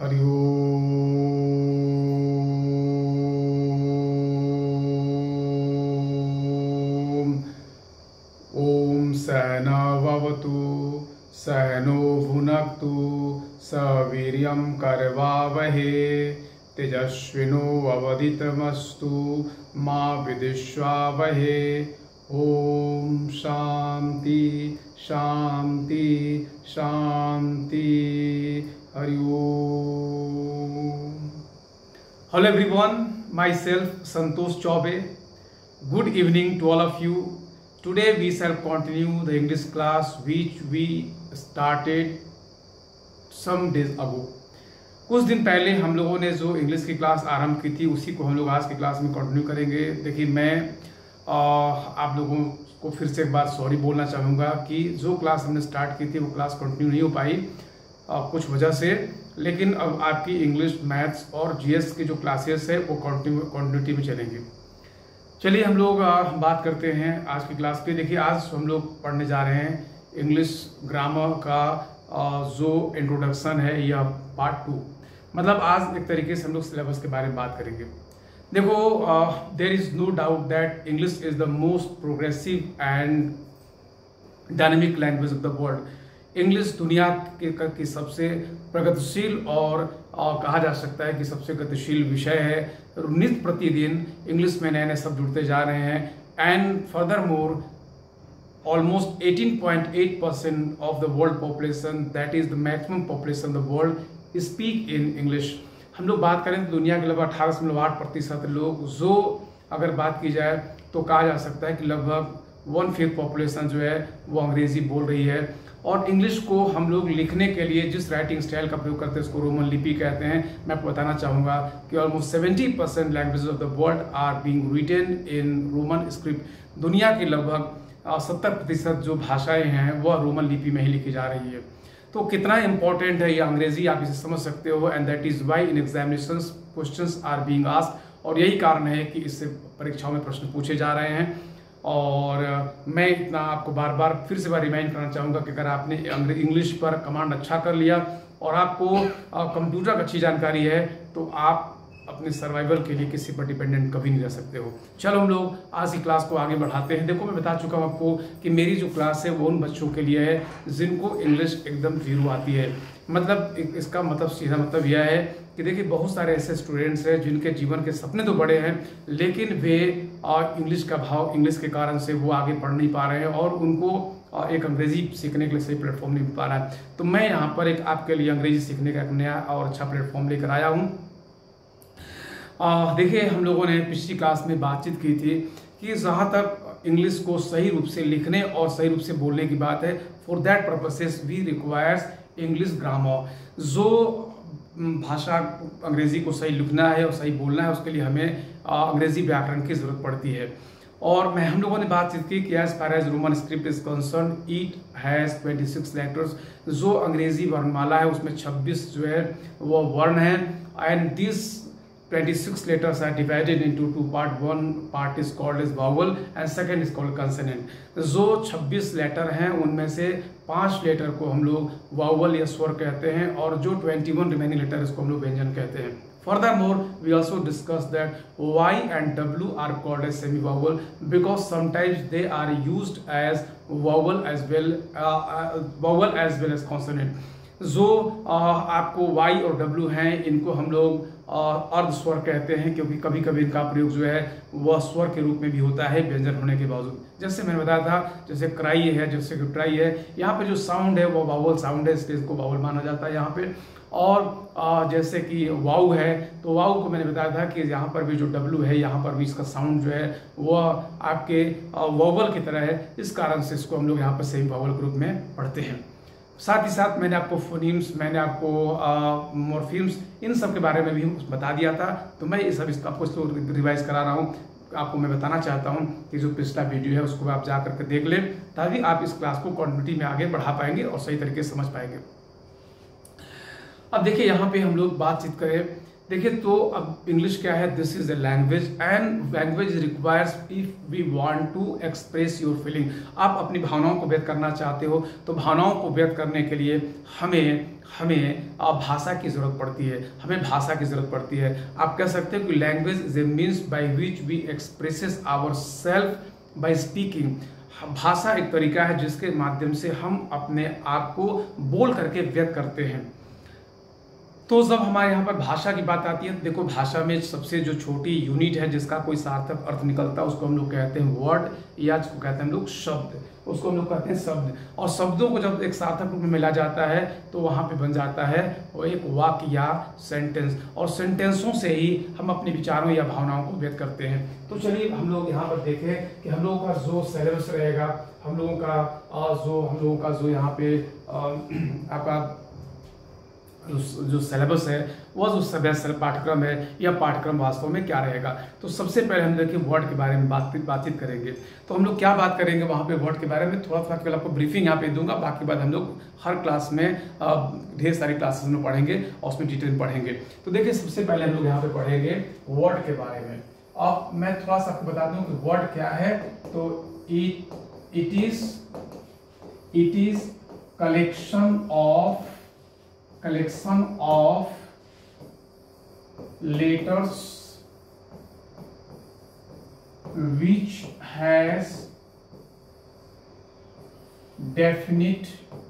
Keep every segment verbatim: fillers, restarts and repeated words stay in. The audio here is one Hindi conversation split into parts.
हरि ओम। ओम सहना भवतु सहनो भुनक्तु सवीर्यं करवावहे तेजस्विनोऽवदितमस्तु मा विद्विषावहे। ओम शांति शांति शांति। हरि ओम। Hello everyone, myself Santosh Chaube. Good evening to all of you. Today we shall continue the English class which we started some days ago. कुछ दिन पहले हम लोगों ने जो इंग्लिश की क्लास आरंभ की थी उसी को हम लोग आज की क्लास में कंटिन्यू करेंगे। देखिए मैं आ, आप लोगों को फिर से एक बार सॉरी बोलना चाहूँगा कि जो क्लास हमने स्टार्ट की थी वो क्लास कंटिन्यू नहीं हो पाई आ, कुछ वजह से, लेकिन अब आपकी इंग्लिश, मैथ्स और जीएस की जो क्लासेस है वो कंटिन्यू कंटिन्यूटी में चलेंगे। चलिए हम लोग आ, बात करते हैं आज की क्लास पे। देखिए आज हम लोग पढ़ने जा रहे हैं इंग्लिश ग्रामर का आ, जो इंट्रोडक्शन है या पार्ट टू। मतलब आज एक तरीके से हम लोग सिलेबस के बारे में बात करेंगे। देखो, there is no doubt that English is the most progressive and dynamic language of the world. English दुनिया के की सबसे प्रगतिशील और आ, कहा जा सकता है कि सबसे गतिशील विषय है। नित्य प्रतिदिन इंग्लिश में नए नए शब्द जुड़ते जा रहे हैं and further more almost eighteen point eight percent of the world population, that is the maximum population of the world, speak in English। हम लोग बात करें तो दुनिया के लगभग अठारह दशमलव आठ प्रतिशत लोग, जो अगर बात की जाए तो कहा जा सकता है कि लगभग वन फिफ्थ पॉपुलेशन जो है वो अंग्रेजी बोल रही है। और इंग्लिश को हम लोग लिखने के लिए जिस राइटिंग स्टाइल का प्रयोग करते हैं उसको रोमन लिपि कहते हैं। मैं आपको बताना चाहूँगा कि almost seventy percent languages of the world are being written in Roman script. दुनिया की लगभग सत्तर प्रतिशत जो भाषाएं हैं वह रोमन लिपि में ही लिखी जा रही है। तो कितना इंपॉर्टेंट है ये अंग्रेजी, आप इसे समझ सकते हो। And that is why in examinations questions are being asked, और यही कारण है कि इससे परीक्षाओं में प्रश्न पूछे जा रहे हैं। और मैं इतना आपको बार बार फिर से बार रिमाइंड करना चाहूँगा कि अगर आपने इंग्लिश पर कमांड अच्छा कर लिया और आपको कंप्यूटर की अच्छी जानकारी है तो आप अपने सर्वाइवल के लिए किसी पर डिपेंडेंट कभी नहीं रह सकते हो। चलो हम लोग आज की क्लास को आगे बढ़ाते हैं। देखो मैं बता चुका हूँ आपको कि मेरी जो क्लास है वो उन बच्चों के लिए है जिनको इंग्लिश एकदम जीरो आती है। मतलब इसका मतलब सीधा मतलब यह है कि देखिए बहुत सारे ऐसे स्टूडेंट्स हैं जिनके जीवन के सपने तो बड़े हैं, लेकिन वे इंग्लिश का भाव, इंग्लिश के कारण से वो आगे बढ़ नहीं पा रहे हैं और उनको एक अंग्रेजी सीखने के लिए सही प्लेटफॉर्म नहीं मिल पा रहा है। तो मैं यहाँ पर एक आपके लिए अंग्रेजी सीखने का एक नया और अच्छा प्लेटफॉर्म लेकर आया हूँ। देखिए हम लोगों ने पिछली क्लास में बातचीत की थी कि जहाँ तक इंग्लिश को सही रूप से लिखने और सही रूप से बोलने की बात है, for that purposes we requires English grammar. जो भाषा अंग्रेजी को सही लिखना है और सही बोलना है उसके लिए हमें अंग्रेजी व्याकरण की जरूरत पड़ती है। और मैं हम लोगों ने बातचीत की कि as far as Roman script is concern it has twenty six letters. जो अंग्रेजी वर्णमाला है उसमें छब्बीस जो है वो वर्ण है। And this twenty-six letters are divided into two part. One part is called as vowel and second is called consonant। जो छब्बीस लेटर हैं उनमें से पांच लेटर को हम लोग वावल या स्वर कहते हैं और जो इक्कीस रिमेनिंग लेटर इसको हम लोग व्यंजन कहते हैं। Furthermore, we also discussed that Y and W are called as semi-vowel because sometimes they are used as vowel as well, uh, uh, vowel as well as consonant। जो uh, आपको Y और W हैं इनको हम लोग अर्ध स्वर कहते हैं, क्योंकि कभी कभी इनका प्रयोग जो है वह स्वर के रूप में भी होता है व्यंजन होने के बावजूद। जैसे मैंने बताया था, जैसे क्राई है, जैसे कि ट्राई है, यहाँ पे जो साउंड है वो वावल साउंड है, इसलिए इसको वावल माना जाता है यहाँ पे। और जैसे कि वाउ है तो वाउ को मैंने बताया था कि यहाँ पर भी जो डब्लू है यहाँ पर भी इसका साउंड जो है वह आपके वावल की तरह है, इस कारण से इसको हम लोग यहाँ पर सेमी वावल के रूप में पढ़ते हैं। साथ ही साथ मैंने आपको फोनीम्स, मैंने आपको मॉर्फीम्स, इन सब के बारे में भी बता दिया था। तो मैं ये सब इसका आपको इसको रिवाइज करा रहा हूँ। आपको मैं बताना चाहता हूँ कि जो पिछला वीडियो है उसको आप जा करके देख लें ताकि आप इस क्लास को कंटिन्यूटी में आगे बढ़ा पाएंगे और सही तरीके से समझ पाएंगे। अब देखिए यहाँ पे हम लोग बातचीत करें देखिए, तो अब इंग्लिश क्या है, this is a language and language requires if we want to express your feeling. आप अपनी भावनाओं को व्यक्त करना चाहते हो तो भावनाओं को व्यक्त करने के लिए हमें हमें भाषा की जरूरत पड़ती है, हमें भाषा की जरूरत पड़ती है। आप कह सकते हो कि language is a means by which we expresses our self by speaking. भाषा एक तरीका है जिसके माध्यम से हम अपने आप को बोल करके व्यक्त करते हैं। तो जब हमारे यहाँ पर भाषा की बात आती है, देखो भाषा में सबसे जो छोटी यूनिट है जिसका कोई सार्थक अर्थ निकलता है उसको हम लोग कहते हैं वर्ड, या जिसको कहते हैं हम लोग शब्द, उसको हम लोग कहते हैं शब्द। और शब्दों को जब एक सार्थक रूप में मिला जाता है तो वहाँ पे बन जाता है वो एक वाक्य या सेंटेंस, और सेंटेंसों से ही हम अपने विचारों या भावनाओं को व्यक्त करते हैं। तो चलिए हम लोग यहाँ पर देखें कि हम लोगों का जो सिलेबस रहेगा, हम लोगों का जो हम लोगों का जो यहाँ पे आपका जो सिलेबस है, वह जो सभ्य पाठ्यक्रम है, यह पाठ्यक्रम वास्तव में क्या रहेगा। तो सबसे पहले हम देखिए वर्ड के बारे में बातचीत बातचीत करेंगे। तो हम लोग क्या बात करेंगे वहाँ पे वर्ड के बारे में, थोड़ा थोड़ा केवल आपको ब्रीफिंग यहाँ पे दूंगा, बाकी बात हम लोग हर क्लास में ढेर सारी क्लासेस में पढ़ेंगे और उसमें डिटेल पढ़ेंगे। तो देखिए सबसे पहले हम लोग यहाँ पे पढ़ेंगे वर्ड के बारे में। अब मैं थोड़ा सा आपको बता दूं कि वर्ड क्या है। तो it it is it is collection of collection of letters which has definite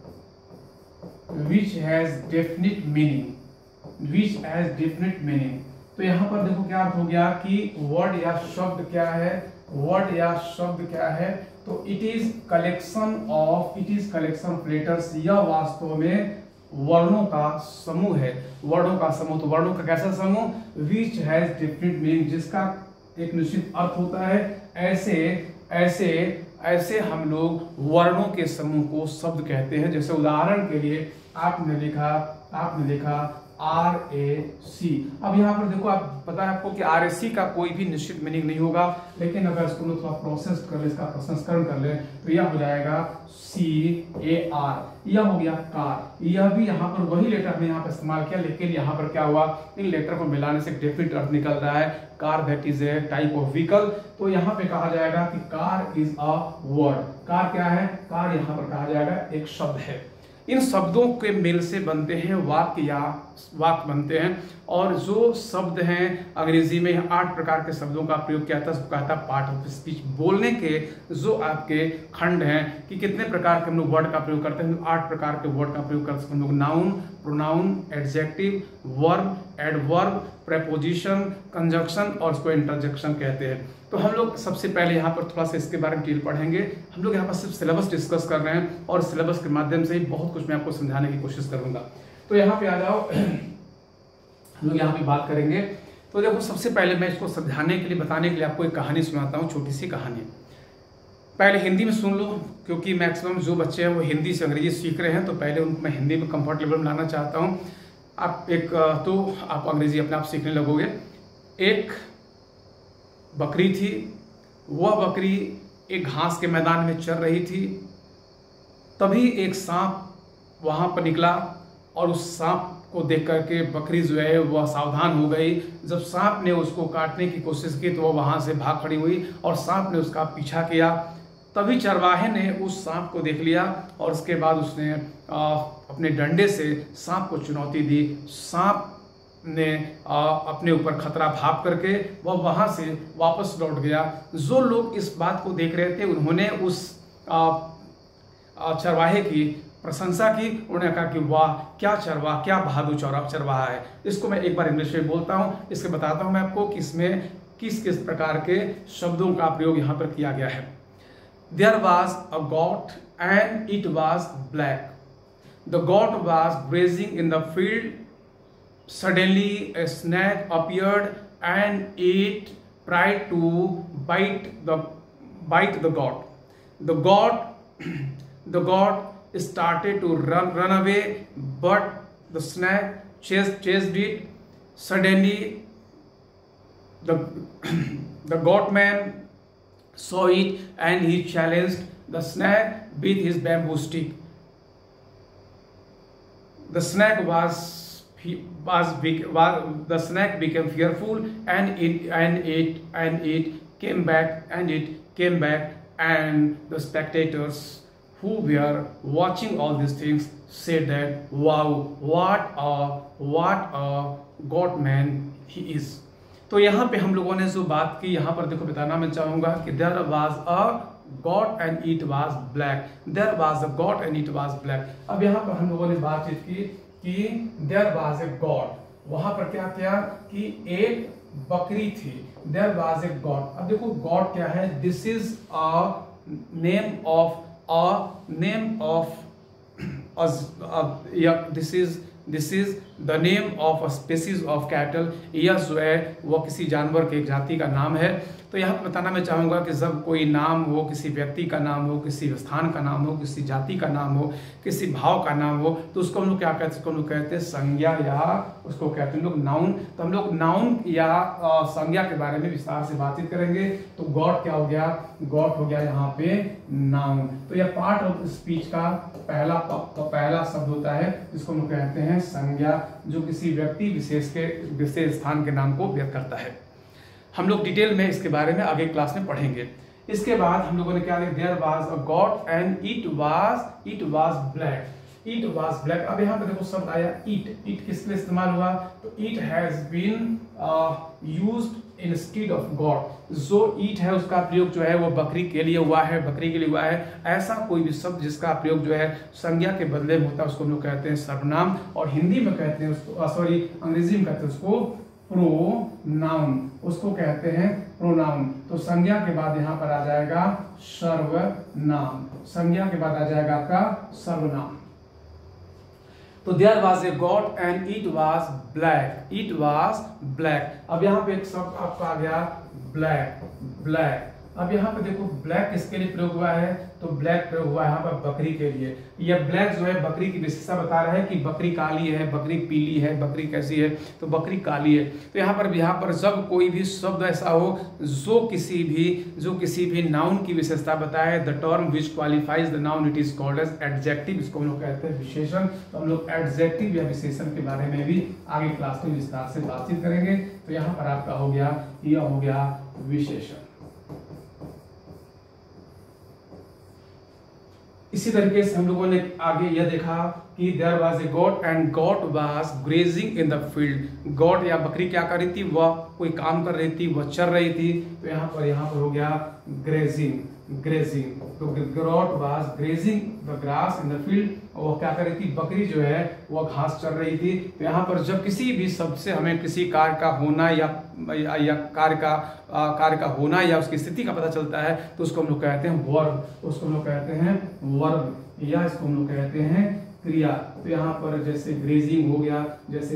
which has definite meaning which has definite meaning। तो यहां पर देखो क्या अर्थ हो गया कि वर्ड या शब्द क्या है, वर्ड या शब्द क्या है, तो it is collection of it is collection of letters, यह वास्तव में वर्णों का समूह है, वर्णों का समूह। तो वर्णों का कैसा समूह, विच हैज डिफरेंट मीनिंग, जिसका एक निश्चित अर्थ होता है। ऐसे ऐसे ऐसे हम लोग वर्णों के समूह को शब्द कहते हैं। जैसे उदाहरण के लिए आपने लिखा आपने लिखा आर ए सी। अब यहाँ पर देखो, आप पता है आपको कि आर ए सी का कोई भी निश्चित मीनिंग नहीं होगा, लेकिन अगर इसको लोग थोड़ा प्रोसेस कर ले, इसका प्रसंस्करण कर ले तो यह हो जाएगा सी ए आर, यह हो गया कार। यह भी यहाँ पर वही लेटर हमने यहाँ पर इस्तेमाल किया, लेकिन यहाँ पर क्या हुआ, इन लेटर को मिलाने से डेफिनेट अर्थ निकल रहा है car, that is a type of vehicle. तो यहाँ पे कहा जाएगा कि car is a word. Car क्या है, कार यहाँ पर कहा जाएगा एक शब्द है। इन शब्दों के मेल से बनते हैं वाक्य या वाक्य बनते हैं। और जो शब्द हैं अंग्रेजी में आठ प्रकार के शब्दों का प्रयोग किया था, उसको कहता है पार्ट ऑफ स्पीच। बोलने के जो आपके खंड हैं कि कितने प्रकार के हम लोग वर्ड का प्रयोग करते हैं, आठ प्रकार के वर्ड का प्रयोग करते हैं हम लोग। Noun, pronoun, adjective, verb, adverb, preposition, conjunction और उसको इंटरजेक्शन कहते हैं। तो हम लोग सबसे पहले यहाँ पर थोड़ा सा इसके बारे में डिटेल पढ़ेंगे। हम लोग यहाँ पर सिर्फ सिलेबस डिस्कस कर रहे हैं और सिलेबस के माध्यम से ही बहुत कुछ मैं आपको समझाने की कोशिश करूंगा। तो यहाँ पे आ जाओ, हम लोग यहाँ पे बात करेंगे। तो देखो सबसे पहले मैं इसको समझाने के लिए, बताने के लिए आपको एक कहानी सुनाता हूँ, छोटी सी कहानी। पहले हिंदी में सुन लो, क्योंकि मैक्सिमम जो बच्चे हैं वो हिंदी से अंग्रेजी सीख रहे हैं, तो पहले उनको मैं हिंदी में कंफर्ट लेवल में लाना चाहता हूँ। आप एक तो आप अंग्रेजी अपने आप सीखने लगोगे। एक बकरी थी, वह बकरी एक घास के मैदान में चर रही थी। तभी एक सांप वहां पर निकला और उस सांप को देख करके बकरी जो है वह सावधान हो गई। जब सांप ने उसको काटने की कोशिश की तो वह वहां से भाग खड़ी हुई और सांप ने उसका पीछा किया। तभी चरवाहे ने उस सांप को देख लिया और उसके बाद उसने आ, अपने डंडे से सांप को चुनौती दी। सांप ने आ, अपने ऊपर खतरा भाप करके वह वहां से वापस लौट गया। जो लोग इस बात को देख रहे थे उन्होंने उस आ, आ, चरवाहे की प्रशंसा की। उन्होंने कहा कि वाह, क्या चरवाहा, क्या बहादुर चौरा चरवाहा है। इसको मैं एक बार इंग्लिश में बोलता हूँ, इसके बताता हूँ मैं आपको कि इसमें किस किस प्रकार के शब्दों का प्रयोग यहाँ पर किया गया है। There was a goat and it was black. The goat was grazing in the field. Suddenly a snake appeared and it tried to bite the bite the goat. The goat the goat started to run run away, but the snake chased chased it. Suddenly the the goat man saw it and he challenged the snake with his bamboo stick. The snake was he was, was the snake became fearful and it and it and it came back and it came back and the spectators who were watching all these things said that wow, what a what a god man he is. तो यहाँ पे हम लोगों ने जो बात की, यहाँ पर देखो बताना मैं चाहूंगा कि there was a god and it was black, there was a god and it was black. अब यहाँ पर हम लोगों ने बातचीत की कि there was a god, वहां पर क्या किया कि एक बकरी थी, there was a god. अब देखो god क्या है, this is a name of a name of as uh, yeah, this is this is the name of a species of cattle, यह जो है वो किसी जानवर के एक जाति का नाम है। तो यहाँ पर बताना मैं चाहूँगा कि जब कोई नाम हो, किसी व्यक्ति का नाम हो, किसी स्थान का नाम हो, किसी जाति का नाम हो, किसी भाव का नाम हो, तो उसको हम लोग क्या कहते हैं, उसको हम लोग कहते हैं संज्ञा या उसको कहते हैं लोग नाउन। तो हम लोग नाउन या संज्ञा के बारे में विस्तार से बातचीत करेंगे। तो गॉड क्या हो गया, गॉड हो गया यहाँ पे नाउन। तो यह पार्ट ऑफ स्पीच का पहला तो पहला शब्द होता है जिसको हम लोग कहते हैं संज्ञा, जो किसी व्यक्ति विशेष के विशेष स्थान के नाम को व्यक्त करता है। हम लोग डिटेल में इसके बारे में आगे क्लास में पढ़ेंगे। इसके बाद हम लोगों ने क्या देखा, there was a goat and it was it was black, it was black. अब यहाँ पे देखो शब्द आया ईट, ईट किस लिए इस्तेमाल हुआ, तो it has been used instead of goat. जो ईट है उसका प्रयोग जो है वो बकरी के लिए हुआ है, बकरी के लिए हुआ है। ऐसा कोई भी शब्द जिसका प्रयोग जो है संज्ञा के बदले में होता है उसको हम लोग कहते हैं सर्वनाम, और हिंदी में कहते हैं उसको, सॉरी अंग्रेजी में कहते हैं उसको प्रोनाउन, उसको कहते हैं प्रोनाउन। तो संज्ञा के बाद यहाँ पर आ जाएगा सर्वनाम, संज्ञा के बाद आ जाएगा आपका सर्वनाम। तो there was a goat and it was black, it was black. अब यहाँ पे एक शब्द आपका आ गया ब्लैक, ब्लैक। अब यहाँ पे देखो ब्लैक किसके लिए प्रयोग हुआ है, तो ब्लैक प्रयोग हुआ है यहाँ पर बकरी के लिए। यह ब्लैक जो है बकरी की विशेषता बता रहा है कि बकरी काली है, बकरी पीली है, बकरी कैसी है, तो बकरी काली है। तो यहाँ पर यहाँ पर जब कोई भी शब्द ऐसा हो जो किसी भी जो किसी भी नाउन की विशेषता बताए, the term which qualifies the noun it is called as adjective, इसको हम लोग कहते हैं विशेषण। तो हम लोग एडजेक्टिव या विशेषण के बारे में भी आगे क्लास में विस्तार से बातचीत करेंगे। तो यहाँ पर आपका हो गया, यह हो गया विशेषण। इसी तरीके से हम लोगों ने आगे यह देखा कि there was a goat and goat was grazing in the field. Goat या बकरी क्या कर रही थी, वह कोई काम कर रही थी, वह चर रही थी। तो यहाँ पर यहाँ पर हो गया ग्रेजिंग, ग्रेजिंग। तो goat was grazing the grass in the field, और वो क्या कर रही थी, बकरी जो है वह घास चर रही थी। तो यहाँ पर जब किसी भी शब्द से हमें किसी कार्य का होना या या कार्य का कार्य का होना या उसकी स्थिति का पता चलता है तो उसको हम लोग कहते हैं वर्ब, उसको हम लोग कहते हैं वर्ब, या इसको हम लोग कहते हैं क्रिया। तो यहाँ पर जैसे ग्रेजिंग हो गया, जैसे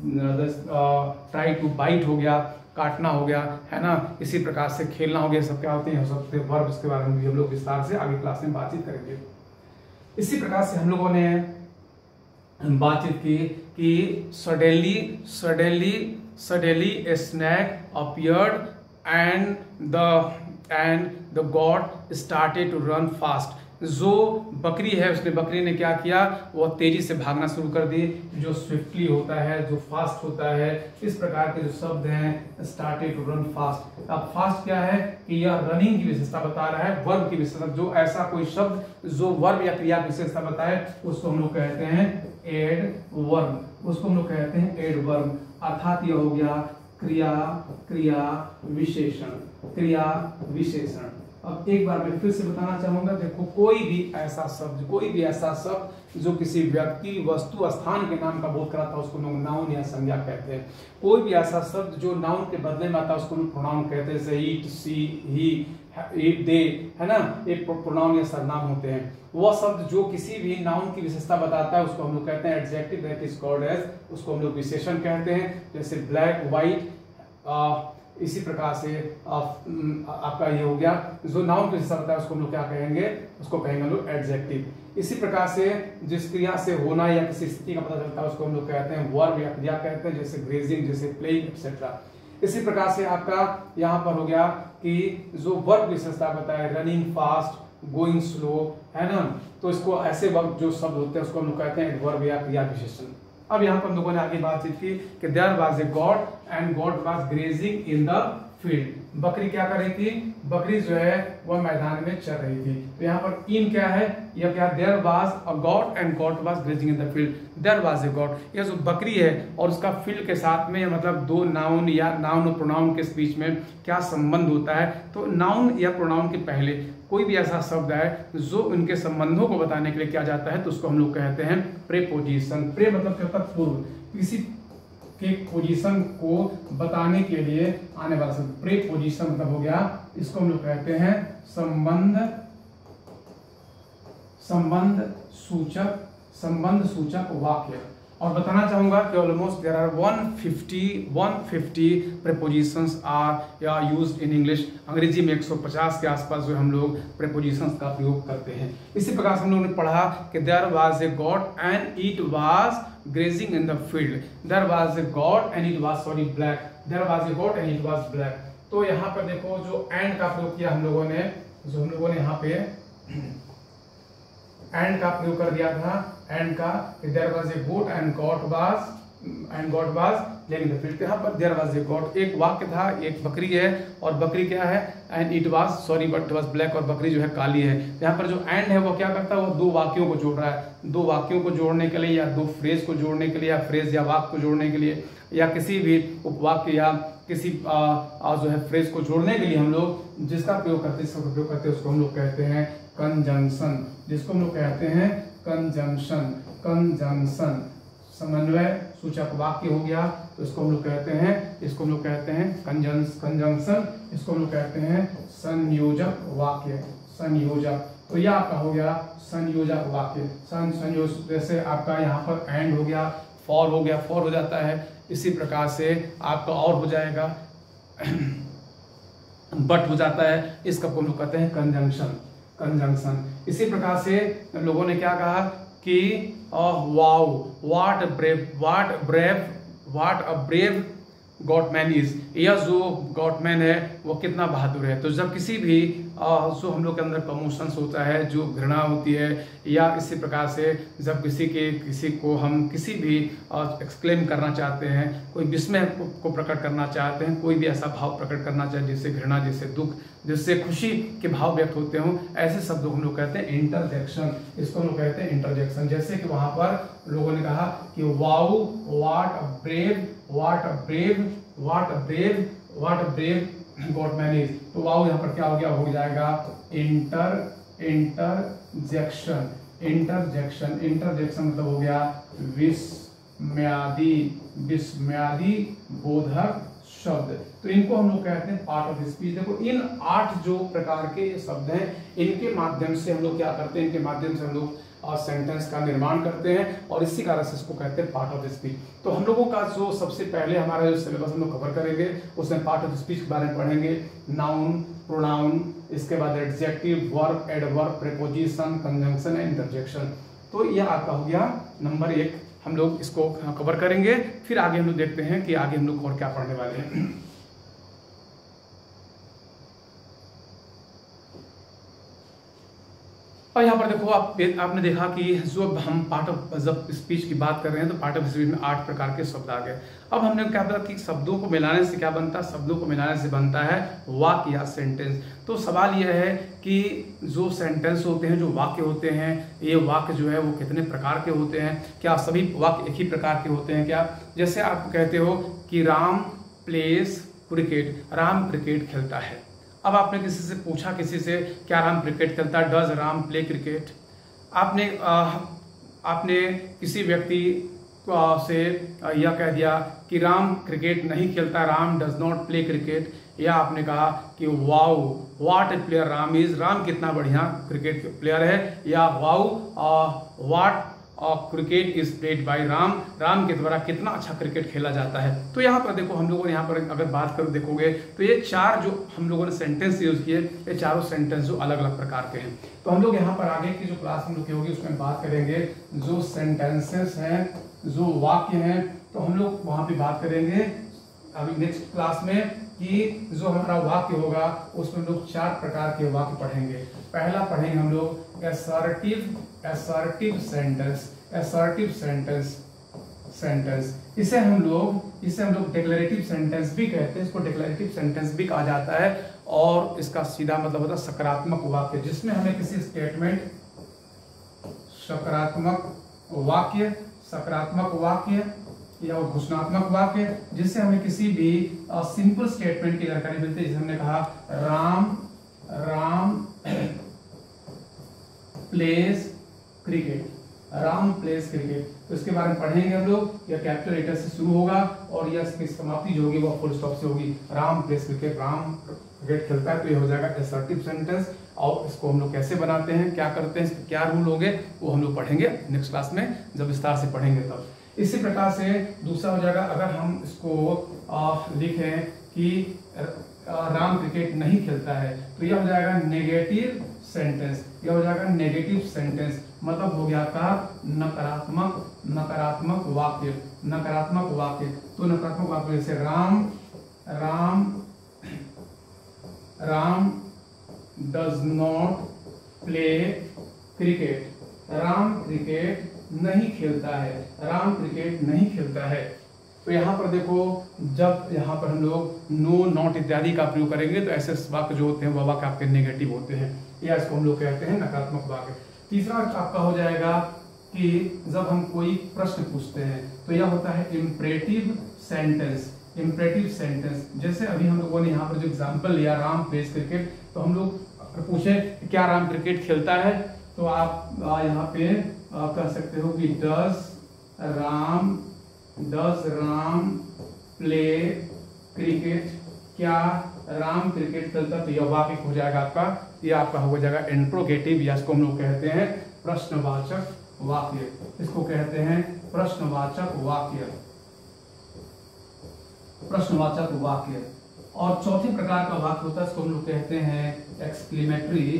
ट्राई टू बाइट हो गया, काटना हो गया, है ना, इसी प्रकार से खेलना हो गया, सब क्या होते हैं, हो सकते हैं वर्ब। इसके बारे में भी हम लोग विस्तार से आगे क्लास में बातचीत करेंगे। इसी प्रकार से हम लोगों ने बातचीत की कि suddenly suddenly suddenly a snake appeared and the and the goat started to run fast. जो बकरी है उसने बकरी ने क्या किया, वो तेजी से भागना शुरू कर दी, जो स्विफ्टली होता है, जो फास्ट होता है। इस प्रकार के जो शब्द हैं, स्टार्टेड टू रन फास्ट। अब फास्ट क्या है कि यह रनिंग की विशेषता बता रहा है, वर्ब की विशेषता। जो ऐसा कोई शब्द जो वर्ब या क्रिया की विशेषता बताए उसको हम लोग कहते हैं एड वर्ब, उसको हम लोग कहते हैं एड वर्ब। अर्थात यह हो गया क्रिया क्रिया विशेषण, क्रिया विशेषण। अब एक बार मैं फिर से बताना चाहूंगा, देखो कोई भी ऐसा शब्द कोई भी ऐसा शब्द जो किसी व्यक्ति, वस्तु, स्थान के नाम का बोध कराता है उसको लोग नाउन या संज्ञा कहते हैं। कोई भी ऐसा शब्द जो नाउन के बदले में आता है उसको लोग प्रोनाउन कहते हैं, जैसे ईट, सी, ही, दे, है ना, एक प्रोनाउन या सर्वनाम होते हैं। वह शब्द जो किसी भी नाउन की विशेषता बताता है उसको हम लोग कहते हैं adjective, that is called as, उसको हम लोग विशेषण कहते हैं। जैसे ब्लैक, व्हाइट, इसी प्रकार से आपका ये हो गया। जो नाउन की विशेषता बताता है उसको हम लोग क्या कहेंगे, उसको कहेंगे हम लोग एडजेक्टिव। इसी प्रकार से जिस क्रिया से होना या किसी स्थिति का पता चलता है उसको हम लोग कहते हैं वर्ब या क्रिया कहते हैं, जैसे ग्रेजिंग, जैसे प्लेइंग एक्सेट्रा। इसी प्रकार से आपका यहाँ पर हो गया कि जो वर्ब विशेषता बताए, रनिंग फास्ट, गोइंग स्लो, है ना, तो इसको ऐसे वर्ब जो शब्द होते हैं उसको हम लोग कहते हैं एडवर्ब या क्रिया विशेषण। अब यहाँ पर हम लोगों ने आगे बातचीत की कि there was a goat and goat was grazing in the field. बकरी क्या कर रही थी? बकरी जो है वह मैदान में चल रही थी। तो यहाँ पर इन क्या है? यह क्या? There was a goat and goat was grazing in the field. There was a goat, यह जो बकरी है और उसका फील्ड के साथ में, मतलब दो नाउन या नाउन और प्रोनाउन के बीच में क्या संबंध होता है? तो नाउन या प्रोनाउन के पहले कोई भी ऐसा शब्द है जो उनके संबंधों को बताने के लिए किया जाता है तो उसको हम लोग कहते हैं प्रेपोजिशन। प्रे मतलब क्या होता है? पूर्व, किसी के पोजीशन को बताने के लिए आने वाला शब्द प्रेपोजिशन मतलब हो गया। इसको हम लोग कहते हैं संबंध संबंध सूचक संबंध सूचक वाक्य। और बताना चाहूंगा कि almost there are one fifty prepositions are या यूज्ड इन इंग्लिश। अंग्रेजी में एक सौ पचास के आसपास जो हम लोग प्रेपोजिशंस का प्रयोग करते हैं। इसी प्रकार से हम लोगों ने पढ़ा कि there was a goat and it was grazing in the field. There was a goat and it was sorry black. There was a goat and it was black. तो यहाँ पर देखो जो एंड का प्रयोग किया हम लोगों ने, जो हम लोगों ने यहाँ पे एंड का प्रयोग कर दिया था। एंड का there was a goat and goat was and goat was living the field. यहाँ पर देयर वाज ए गॉड एक वाक्य था, एक बकरी है और बकरी क्या है? And it was sorry but it was black, और बकरी जो है काली है। यहाँ पर जो एंड है वो क्या करता है? वो दो वाक्यों को जोड़ रहा है। दो वाक्यों को जोड़ने के लिए या दो फ्रेज को जोड़ने के लिए या फ्रेज या वाक्य को जोड़ने के लिए या किसी भी उपवाक्य या किसी आ, आ, जो है फ्रेज को जोड़ने के लिए हम लोग जिसका प्रयोग करते हैं जिसका प्रयोग करते हैं उसको हम लोग कहते हैं कंजंक्शन। जिसको हम लोग कहते हैं कंजंक्शन। कंजंक्शन समन्वय सूचक वाक्य हो गया तो इसको हम लोग कहते हैं इसको हम लोग कहते हैं कंजंक्शन। इसको हम लोग कहते हैं संयोजक वाक्य। संयोजक, तो यह आपका हो गया संयोजक वाक्य। सं संयोजक, जैसे आपका यहाँ पर एंड हो गया, फॉर हो गया, फॉर हो जाता है। इसी प्रकार से आपका और हो जाएगा बट हो जाता है। इसका हम लोग कहते हैं कंजंक्शन। कंजंक्शन इसी प्रकार से लोगों ने क्या कहा कि wow what brave what brave what a brave goatman is. यह जो गॉटमैन है वो कितना बहादुर है। तो जब किसी भी जो हम लोग के अंदर कमोशंस होता है, जो घृणा होती है, या इसी प्रकार से जब किसी के किसी को हम किसी भी एक्सक्लेम करना चाहते हैं, कोई विस्मय को प्रकट करना चाहते हैं, कोई भी ऐसा भाव प्रकट करना चाहे जिससे घृणा, जिससे दुख, जिससे खुशी के भाव व्यक्त होते हों, ऐसे शब्दों को हम लोग कहते हैं इंटरजेक्शन। इसको हम लोग कहते हैं इंटरजेक्शन। जैसे कि वहां पर लोगों ने कहा कि wow what a brave what a brave what a brave what a brave goatman is. तो वाओ यहाँ पर क्या हो गया? हो जाएगा इंटर इंटरजेक्शन। इंटरजेक्शन इंटरजेक्शन मतलब हो गया विस्मयादि विस्मयादि बोधक शब्द। तो इनको हम लोग कहते हैं पार्ट ऑफ स्पीच। देखो इन आठ जो प्रकार के शब्द हैं, इनके माध्यम से हम लोग क्या करते हैं? इनके माध्यम से हम लोग सेंटेंस का निर्माण करते हैं और इसी कारण से इसको कहते हैं पार्ट ऑफ स्पीच। तो हम लोगों का जो सबसे पहले हमारा जो सिलेबस हम लोग कवर करेंगे उसमें पार्ट ऑफ स्पीच के बारे में पढ़ेंगे। नाउन, प्रोनाउन, इसके बाद adjective, verb, adverb, preposition, conjunction and interjection. तो यह आपका हो गया नंबर एक। हम लोग इसको कवर करेंगे, फिर आगे हम लोग देखते हैं कि आगे हम लोग और क्या पढ़ने वाले हैं। और यहाँ पर देखो आप आपने देखा कि जो हम पार्ट ऑफ जब स्पीच की बात कर रहे हैं तो पार्ट ऑफ स्पीच में आठ प्रकार के शब्द आ गए। अब हमने क्या बताया कि शब्दों को मिलाने से क्या बनता है? शब्दों को मिलाने से बनता है वाक्य या सेंटेंस। तो सवाल यह है कि जो सेंटेंस होते हैं, जो वाक्य होते हैं, ये वाक्य जो है वो कितने प्रकार के होते हैं? क्या सभी वाक्य एक ही प्रकार के होते हैं क्या? जैसे आप कहते हो कि Ram plays cricket, Ram cricket खेलता है। अब आपने किसी से पूछा, किसी से, क्या राम क्रिकेट खेलता है? Does Ram play cricket? आपने आ, आपने किसी व्यक्ति से यह कह दिया कि राम क्रिकेट नहीं खेलता, Ram does not play cricket. या आपने कहा कि wow what a player Ram is, Ram कितना बढ़िया क्रिकेट प्लेयर है। या wow what cricket is played by Ram, Ram के द्वारा कितना अच्छा क्रिकेट खेला जाता है। तो यहाँ पर देखो हम लोगों ने यहाँ पर अगर बात करो देखोगे तो ये चार जो हम लोगों ने सेंटेंस यूज किए, ये चारों सेंटेंस जो अलग अलग प्रकार के हैं। तो हम लोग यहाँ पर आगे की जो क्लास हम लोग की होगी उसमें बात करेंगे जो सेंटेंसेस हैं, जो वाक्य हैं, तो हम लोग वहां पे बात करेंगे अभी नेक्स्ट क्लास में कि जो हमारा वाक्य होगा उसमें हम लोग चार प्रकार के वाक्य पढ़ेंगे। पहला पढ़ेंगे हम लोग assertive assertive sentence. Assertive sentence sentence. इसे हम लोग इसे हम लोग डिक्लेरेटिव सेंटेंस भी कहते हैं, इसको डिक्लेरेटिव सेंटेंस भी कहा जाता है। और इसका सीधा मतलब होता है सकारात्मक वाक्य, जिसमें हमें किसी स्टेटमेंट सकारात्मक वाक्य सकारात्मक वाक्य या घोषणात्मक वाक्य जिससे हमें किसी भी सिंपल स्टेटमेंट की जानकारी मिलती है। जैसे हमने कहा Ram Ram plays cricket, Ram plays cricket, तो इसके बारे में पढ़ेंगे हम लोग। यह कैपिटल लेटर से शुरू होगा और यह इसकी समाप्ति जो होगी वो फुल स्टॉप से होगी। Ram plays cricket, Ram cricket खेलता है, तो ये हो जाएगा असर्टिव सेंटेंस। और इसको हम लोग कैसे बनाते हैं, क्या करते हैं, इसके क्या रूल होंगे, वो हम लोग पढ़ेंगे नेक्स्ट क्लास में, जब विस्तार से पढ़ेंगे तब। इसी प्रकार से दूसरा हो जाएगा, अगर हम इसको लिखें कि राम क्रिकेट नहीं खेलता है, तो यह हो जाएगा नेगेटिव सेंटेंस। यह हो जाएगा नेगेटिव सेंटेंस, मतलब हो गया का नकारात्मक नकारात्मक वाक्य नकारात्मक वाक्य। तो नकारात्मक वाक्य जैसे Ram Ram Ram does not play cricket, Ram cricket नहीं खेलता है, राम क्रिकेट नहीं खेलता है। तो यहाँ पर देखो, जब यहाँ पर हम लोग नो नॉट इत्यादि का प्रयोग करेंगे तो ऐसे वाक्य जो होते हैं वह वाक्य आपके नेगेटिव होते हैं, या इसको हम लोग कहते हैं नकारात्मक वाक्य। तीसरा आपका हो जाएगा कि जब हम कोई प्रश्न पूछते हैं तो यह होता है इम्परेटिव सेंटेंस। इम्परेटिव सेंटेंस जैसे अभी हम लोगों ने यहाँ पर जो एग्जांपल लिया राम प्लेस क्रिकेट, तो हम लोग पूछे क्या राम क्रिकेट खेलता है, तो आप यहाँ पे कह सकते हो कि does Ram does Ram play cricket, क्या राम क्रिकेट खेलता, तो यह वाक्य हो जाएगा आपका, यह आपका हो जाएगा इंट्रोगेटिव, या इसको हम लोग कहते हैं प्रश्नवाचक वाक्य। इसको कहते हैं प्रश्नवाचक वाक्य प्रश्नवाचक वाक्य। और चौथे प्रकार का वाक्य होता है, इसको हम लोग कहते हैं एक्सक्लेमेटरी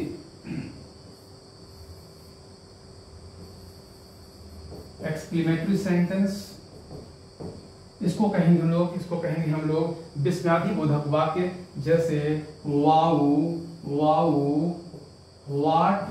एक्सक्लेमेटरी सेंटेंस। इसको कहेंगे हम लोग इसको कहेंगे हम लोग विस्मयादि बोधक वाक्य, जैसे wow wow what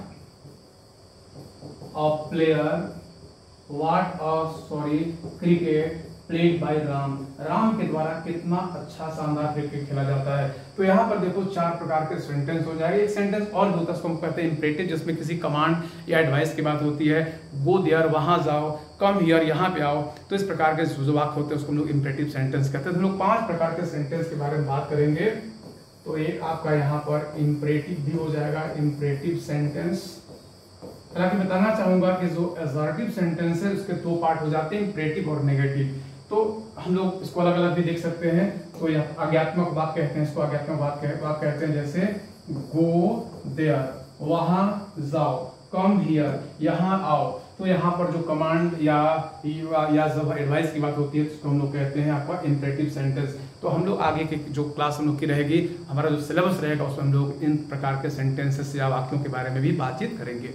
a player what a sorry cricket played by Ram, Ram के द्वारा कितना अच्छा शानदार क्रिकेट खेला जाता है। तो यहाँ पर देखो चार प्रकार के सेंटेंस हो जाएंगे। एक सेंटेंस और भी होता है, उसको हम कहते हैं इम्परेटिव, जिसमें किसी कमांड या एडवाइस की बात होती है। गो देयर, वहां जाओ, कम हियर, यहाँ पे आओ। तो इस प्रकार के जो वाक्य होते हैं उसको हम लोग इम्परेटिव सेंटेंस कहते हैं। तो हम लोग पांच प्रकार के सेंटेंस के बारे में बात करेंगे। तो एक आपका यहाँ पर इम्परेटिव भी हो जाएगा, इम्परेटिव सेंटेंस। हालांकि बताना चाहूंगा कि जो असर्टिव सेंटेंस है उसके दो पार्ट हो जाते हैं, इम्परेटिव और नेगेटिव। तो हम लोग इसको अलग अलग भी देख सकते हैं। तो यह आज्ञात्मक वाक्य कहते हैं, इसको आज्ञात्मक वाक्य वाक्य कहते हैं, जैसे गो देयर, वहां जाओ, कम हियर, यहाँ आओ। तो यहाँ पर जो कमांड या या जब एडवाइस की बात होती है तो हम लोग कहते हैं आपका इम्परेटिव सेंटेंस। तो हम लोग आगे की जो क्लास हम लोग की रहेगी, हमारा जो सिलेबस रहेगा उसमें हम लोग इन प्रकार के सेंटेंसेस या वाक्यों के बारे में भी बातचीत करेंगे।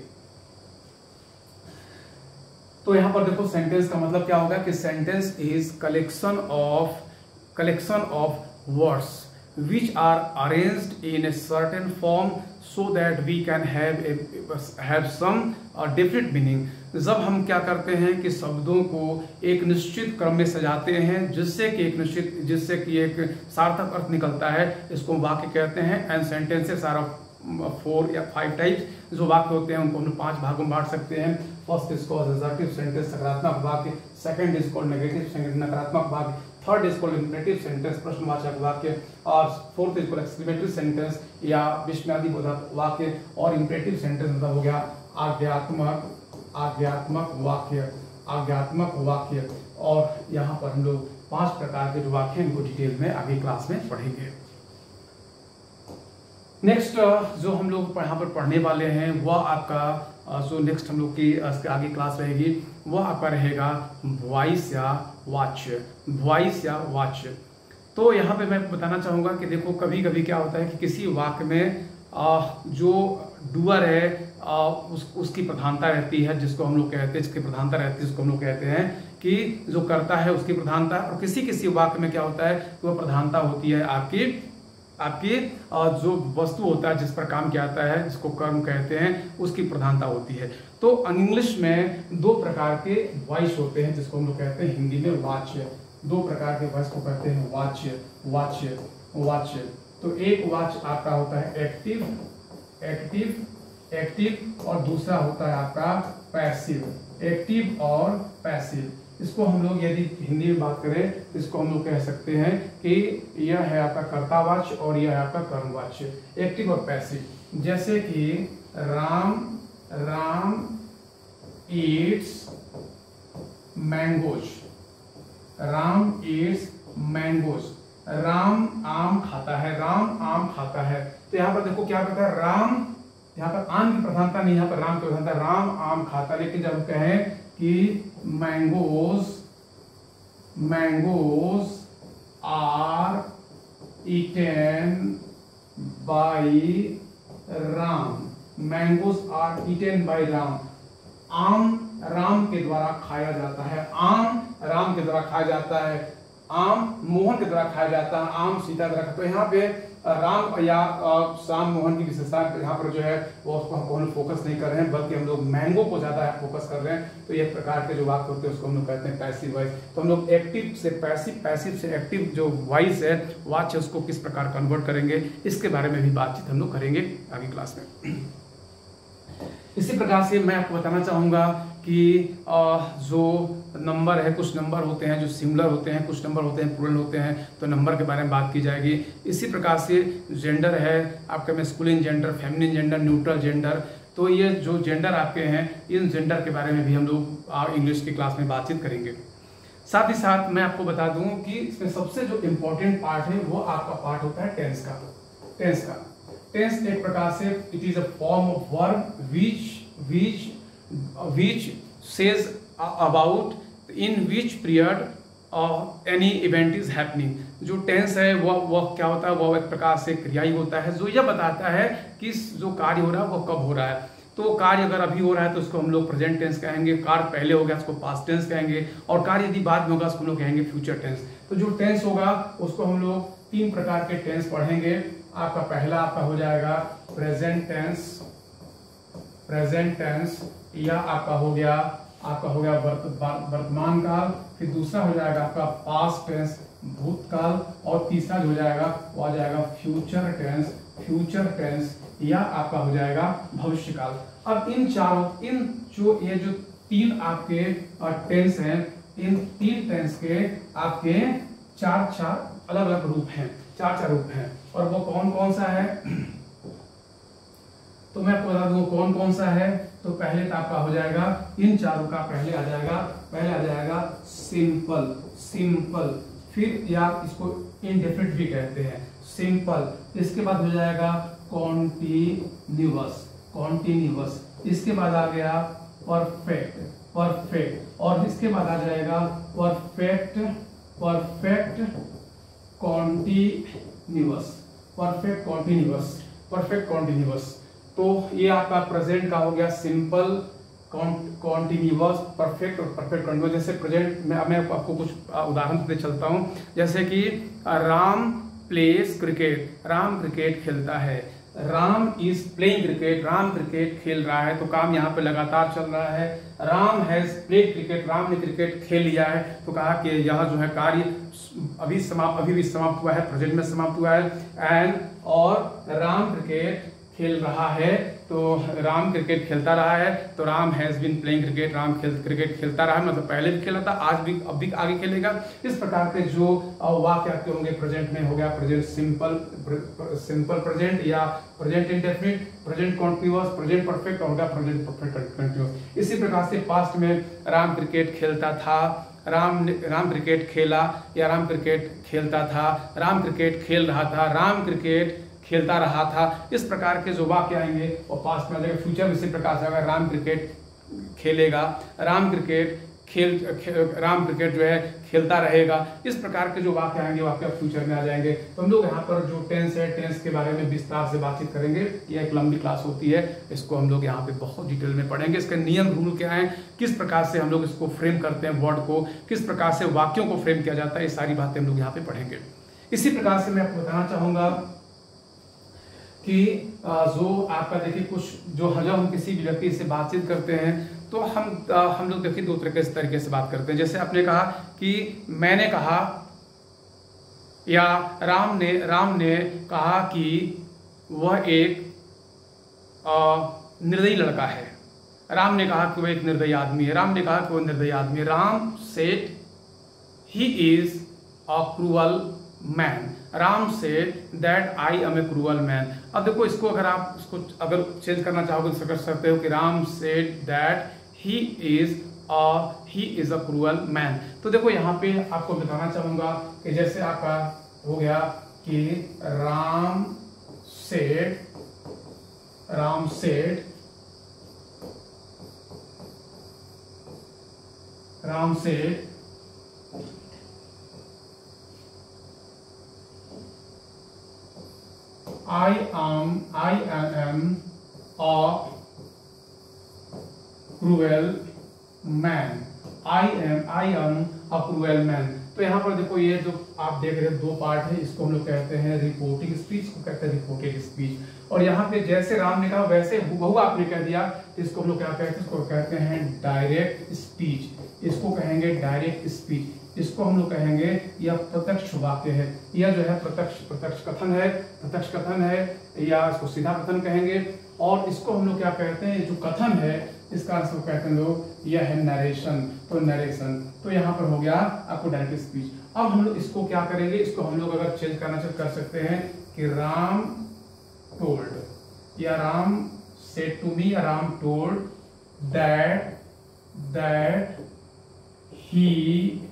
तो यहाँ पर देखो सेंटेंस का मतलब क्या होगा कि sentence is collection of collection of words which are arranged in a certain form so that we can have a have some uh, definite meaning। जब हम क्या करते हैं कि शब्दों को एक निश्चित क्रम में सजाते हैं जिससे कि एक निश्चित जिससे कि एक सार्थक अर्थ निकलता है, इसको वाक्य कहते हैं। And sentences are of four या फाइव टाइप्स। जो वाक्य होते हैं उनको हम पांच भागों में बांट सकते हैं। First is called assertive sentence, सकारात्मक वाक्य। Second is called negative sentence, नकारात्मक वाक्य। Third is called imperative sentence, प्रश्नवाचक वाक्य। और fourth is called exclamatory sentence या विस्मयादि बोधक वाक्य। और इम्परेटिव सेंटेंस मतलब हो गया आज्ञात्मक आज्ञात्मक वाक्य आज्ञात्मक वाक्य। और यहाँ पर हम लोग पांच प्रकार के जो वाक्य हैं इनको डिटेल में आगे क्लास में पढ़ेंगे। नेक्स्ट जो हम लोग यहाँ पर पढ़ने वाले हैं वह आपका जो नेक्स्ट हम लोग की आगे क्लास रहेगी वह आपका रहेगा वॉइस या वाच्य वॉइस या वाच्य। तो यहाँ पे मैं बताना चाहूँगा कि देखो कभी कभी क्या होता है कि किसी वाक्य में जो डूअर है उस उसकी प्रधानता रहती है, जिसको हम लोग कहते हैं जिसकी प्रधानता रहती है जिसको हम लोग कहते हैं कि जो करता है उसकी प्रधानता। और किसी किसी वाक्य में क्या होता है वह प्रधानता होती है आपकी आपकी जो वस्तु होता है जिस पर काम किया जाता है, जिसको कर्म कहते हैं, उसकी प्रधानता होती है। तो इंग्लिश में दो प्रकार के वॉइस होते हैं जिसको हम लोग कहते हैं हिंदी में वाच्य। दो प्रकार के वॉइस को कहते हैं वाच्य वाच्य वाच्य। तो एक वाच्य आपका होता है एक्टिव एक्टिव एक्टिव और दूसरा होता है आपका पैसिव। एक्टिव और पैसिव, इसको हम लोग यदि हिंदी में बात करें इसको हम लोग कह सकते हैं कि यह है आपका कर्तावाच्य और यह है आपका कर्मवाच्य, एक्टिव और पैसिव। जैसे कि Ram Ram eats mangoes, Ram eats mangoes, Ram आम खाता है, राम आम खाता है। तो यहाँ पर देखो क्या कहता है, राम, यहाँ पर आम की प्रधानता नहीं, यहाँ पर राम की प्रधानता, राम आम खाता है। लेकिन जब कहें कि mangoes mangoes are eaten by Ram, mangoes are eaten by Ram, आम राम के द्वारा खाया जाता है, आम राम के द्वारा खाया जाता है, आम मोहन के द्वारा खाया जाता है, आम सीता के द्वारा। तो यहाँ पे राम या श्याम मोहन की विशेषता यहाँ पर जो है वो उसको हम फोकस नहीं कर रहे हैं, बल्कि हम लोग मैंगो को ज्यादा फोकस कर रहे हैं। तो ये प्रकार के जो वाक्य होते हैं उसको हम लोग कहते हैं पैसिव वॉइस। तो हम लोग एक्टिव से पैसिव, पैसिव से एक्टिव जो वॉइस है वाच्य, उसको किस प्रकार कन्वर्ट करेंगे इसके बारे में भी बातचीत हम लोग करेंगे आगे क्लास में। इसी प्रकार से मैं आपको बताना चाहूंगा कि जो नंबर है, कुछ नंबर होते हैं जो सिंगुलर होते हैं, कुछ नंबर होते हैं प्लूरल होते हैं, तो नंबर के बारे में बात की जाएगी। इसी प्रकार से जेंडर है आपके masculine gender, feminine gender, neutral gender. तो ये जो जेंडर आपके हैं, इन जेंडर के बारे में भी हम लोग इंग्लिश की क्लास में बातचीत करेंगे। साथ ही साथ मैं आपको बता दूं कि इसमें सबसे जो इम्पोर्टेंट पार्ट है वो आपका पार्ट होता है टेंस का। टेंस का टेंस एक प्रकार से it is a form of verb which which which says about in which period any event is happening. जो टेंस है वह वह क्या होता है, वह एक प्रकार से क्रिया ही होता है जो यह बताता है कि जो कार्य हो रहा है वह कब हो रहा है। तो कार्य अगर अभी हो रहा है तो उसको हम लोग प्रेजेंट टेंस कहेंगे, कार्य पहले हो गया उसको पास्ट टेंस कहेंगे, और कार्य यदि बाद में होगा उसको हम लोग कहेंगे फ्यूचर टेंस। तो जो टेंस होगा उसको हम लोग तीन प्रकार के टेंस पढ़ेंगे। आपका पहला आपका हो जाएगा प्रेजेंट टेंस, प्रेजेंट टेंस, या आपका हो गया आपका हो गया वर्तमान काल। फिर दूसरा हो जाएगा आपका पास्ट टेंस, भूतकाल, और तीसरा जो हो जाएगा वो आ जाएगा फ्यूचर टेंस, फ्यूचर टेंस, या आपका हो जाएगा भविष्य काल। अब इन चारों, इन जो ये जो तीन आपके टेंस हैं, इन तीन टेंस के आपके चार चार अलग अलग रूप हैं, चार चार रूप हैं, और वो कौन कौन सा है तो मैं आपको बता दूं कौन कौन सा है। तो पहले तो आपका हो जाएगा इन चारों का, पहले आ जाएगा पहले आ जाएगा सिंपल, सिंपल, फिर या इसको इंडेफिनिट भी कहते हैं, सिंपल। इसके बाद हो जाएगा कॉन्टिन्यूअस, कॉन्टिन्यूअस। इसके बाद आ गया परफेक्ट, परफेक्ट, और इसके बाद आ जाएगा perfect, perfect continuous, perfect continuous, perfect continuous. तो ये आपका प्रेजेंट का हो गया सिंपल, कॉन्टिन्यूअस, परफेक्ट और परफेक्ट कॉन्टिन्यूअस। जैसे प्रेजेंट में मैं आपको कुछ उदाहरण दे चलता हूं, जैसे कि Ram plays cricket, Ram cricket खेलता है, Ram is playing cricket, Ram cricket खेल रहा है। तो काम यहाँ पे लगातार चल रहा है। Ram has played cricket, Ram ने क्रिकेट खेल लिया है। तो कहा कि यह जो है कार्य अभी समाप्त, अभी भी समाप्त हुआ है, प्रेजेंट में समाप्त हुआ है। एंड और राम क्रिकेट खेल रहा है, तो राम क्रिकेट खेलता रहा है, तो Ram has been playing cricket, Ram खेल क्रिकेट खेलता रहा है, मतलब पहले भी खेला था, आज भी, अब भी आगे खेलेगा। इस प्रकार के जो वाक्य आपके होंगे प्रेजेंट में हो गया प्रेजेंट सिंपल, सिंपल प्रेजेंट, या present indefinite, present continuous, present perfect, होगा प्रेजेंट परफेक्ट कंटिन्यूअस। इसी प्रकार से पास्ट में राम क्रिकेट खेलता था, राम राम क्रिकेट खेला, या राम क्रिकेट खेलता था, राम क्रिकेट खेल रहा था, राम क्रिकेट खेलता रहा था। इस प्रकार के जो वाक्य आएंगे वो पास्ट में आ जाएगा। फ्यूचर में इसी प्रकार से अगर राम क्रिकेट खेलेगा, राम क्रिकेट खेल, खेल राम क्रिकेट जो है खेलता रहेगा। इस प्रकार के जो वाक्य आएंगे वो आपके फ्यूचर में आ जाएंगे। तो हम लोग यहाँ पर जो टेंस है, टेंस के बारे में विस्तार से बातचीत करेंगे। ये एक लंबी क्लास होती है, इसको हम लोग यहाँ पे बहुत डिटेल में पढ़ेंगे। इसके नियम रूल क्या है, किस प्रकार से हम लोग इसको फ्रेम करते हैं, वर्ड को किस प्रकार से वाक्यों को फ्रेम किया जाता है, ये सारी बातें हम लोग यहाँ पे पढ़ेंगे। इसी प्रकार से मैं आपको बताना चाहूंगा कि जो आपका देखिए कुछ जो जब हम किसी भी व्यक्ति से बातचीत करते हैं तो हम हम लोग देखिए दो तरीके से तरीके से बात करते हैं। जैसे आपने कहा कि मैंने कहा या राम ने राम ने कहा कि वह एक निर्दयी लड़का है। राम ने कहा कि वह एक निर्दयी आदमी है। राम ने कहा कि वह निर्दयी आदमी है। Ram said he is a cruel man. Ram said that I am a cruel man. अब देखो इसको अगर आप इसको अगर चेंज करना चाहोगे तो कर सकते हो कि Ram said that he is a he is a cruel man. तो देखो यहाँ पे आपको बताना चाहूंगा कि जैसे आपका हो गया कि Ram said Ram said Ram said I am I am a cruel man. I am I am a cruel man. तो यहाँ पर देखो ये जो आप देख रहे हैं दो पार्ट है, इसको हम लोग कहते हैं रिपोर्टिंग स्पीच, को कहते हैं रिपोर्टेड स्पीच। और यहाँ पे जैसे राम ने कहा वैसे हुबहू आपने कह दिया, इसको हम लोग क्या कहते हैं, इसको कहते हैं डायरेक्ट स्पीच। इसको कहेंगे डायरेक्ट स्पीच। इसको हम लोग कहेंगे यह प्रत्यक्ष वाक्य है। यह जो है प्रत्यक्ष प्रत्यक्ष कथन है, प्रत्यक्ष कथन है, या इसको सीधा कथन कहेंगे। और इसको हम लोग क्या कहते हैं, जो कथन है इसका इसको कहते हैं लोग यह है नरेशन। तो नरेशन तो यहाँ पर हो गया आपको डायरेक्ट स्पीच। अब हम लोग इसको क्या करेंगे, इसको हम लोग अगर चेंज करना चाहे कर सकते हैं कि राम टोल्ड या Ram said to me, Ram told that that he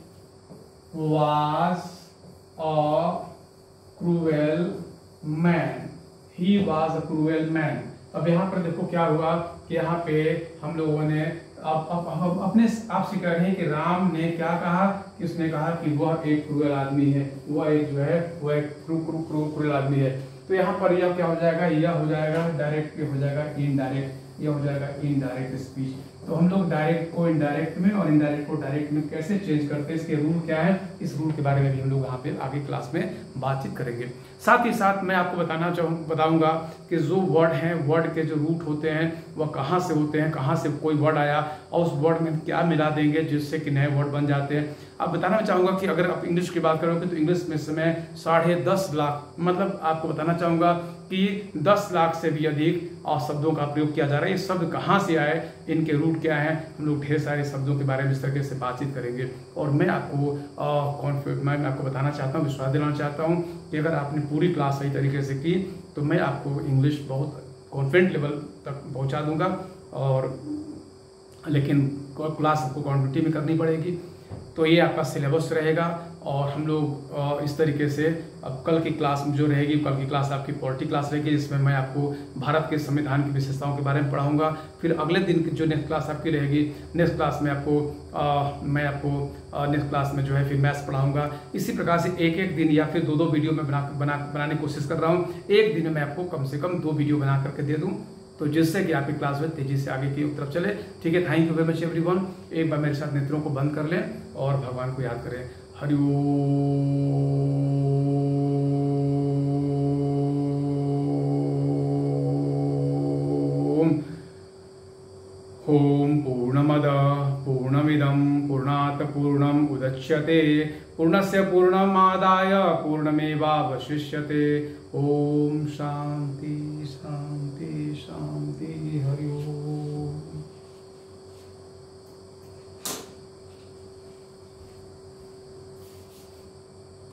was a cruel man. He was a cruel man. अब यहाँ पर देखो क्या हुआ कि यहाँ पे हम लोगों ने अब अब अब अपने आप से कह रहे हैं कि राम ने क्या कहा कि उसने कहा कि वह एक क्रूअल आदमी है, वह एक जो है वह एक क्रू क्रू क्रू क्रूअल आदमी है। तो यहाँ पर यह क्या हो जाएगा, यह हो जाएगा डायरेक्ट, हो जाएगा इनडायरेक्ट, यह हो जाएगा इनडायरेक्ट स्पीच। तो हम लोग डायरेक्ट को इनडायरेक्ट में और इनडायरेक्ट को डायरेक्ट में कैसे चेंज करते हैं, इसके रूल क्या है, इस रूल के बारे में भी हम लोग यहाँ पे आगे क्लास में बातचीत करेंगे। साथ ही साथ मैं आपको बताना चाहूँ बताऊंगा कि जो वर्ड हैं, वर्ड के जो रूट होते हैं वह कहाँ से होते हैं, कहाँ से कोई वर्ड आया और उस वर्ड में क्या मिला देंगे जिससे कि नए वर्ड बन जाते हैं। अब बताना चाहूंगा कि अगर आप इंग्लिश की बात करोगे तो इंग्लिश में समय साढ़े दस लाख मतलब आपको बताना चाहूंगा कि दस लाख से भी अधिक और शब्दों का प्रयोग किया जा रहा है। ये शब्द कहाँ से आए, इनके रूट क्या हैं, हम लोग ढेर सारे शब्दों के बारे में इस तरीके से बातचीत करेंगे। और मैं आपको कॉन्फिडेंट मैं आपको बताना चाहता हूँ, विश्वास दिलाना चाहता हूँ कि अगर आपने पूरी क्लास सही तरीके से की तो मैं आपको इंग्लिश बहुत कॉन्फिडेंट लेवल तक पहुँचा दूंगा। और लेकिन क्लास आपको क्वांटिटी में करनी पड़ेगी। तो ये आपका सिलेबस रहेगा और हम लोग इस तरीके से अब कल की क्लास जो रहेगी, कल की क्लास आपकी पॉलिटी क्लास रहेगी जिसमें मैं आपको भारत के संविधान की विशेषताओं के बारे में पढ़ाऊंगा। फिर अगले दिन की जो नेक्स्ट क्लास आपकी रहेगी, नेक्स्ट क्लास में आपको आ, मैं आपको नेक्स्ट क्लास में जो है फिर मैथ्स पढ़ाऊंगा। इसी प्रकार से एक एक दिन या फिर दो दो वीडियो में बना बना बनाने की कोशिश कर रहा हूँ। एक दिन में मैं आपको कम से कम दो वीडियो बना करके दे दूँ तो जिससे कि आपकी क्लास में तेजी से आगे की तरफ चले। ठीक है, thank you very much everyone. एक बार मेरे साथ नेत्रों को बंद कर लें और भगवान को याद करें। हरि ओम। ओम पूर्णमदः पूर्णमिदं पूर्णात् पूर्णम् उदच्यते पूर्णस्य पूर्णमादाय पूर्णमेवावशिष्यते। ओम शांति शांति शांति। हरि ओम।